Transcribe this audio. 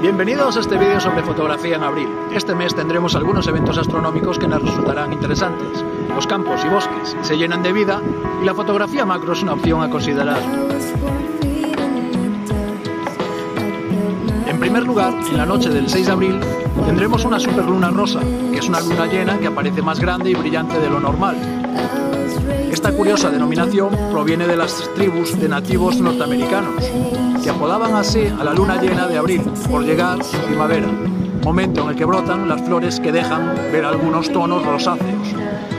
Bienvenidos a este vídeo sobre fotografía en abril. Este mes tendremos algunos eventos astronómicos que nos resultarán interesantes. Los campos y bosques se llenan de vida y la fotografía macro es una opción a considerar. En primer lugar, en la noche del 6 de abril tendremos una superluna rosa, que es una luna llena que aparece más grande y brillante de lo normal. Esta curiosa denominación proviene de las tribus de nativos norteamericanos, que apodaban así a la luna llena de abril, por llegar en primavera, momento en el que brotan las flores que dejan ver algunos tonos rosáceos.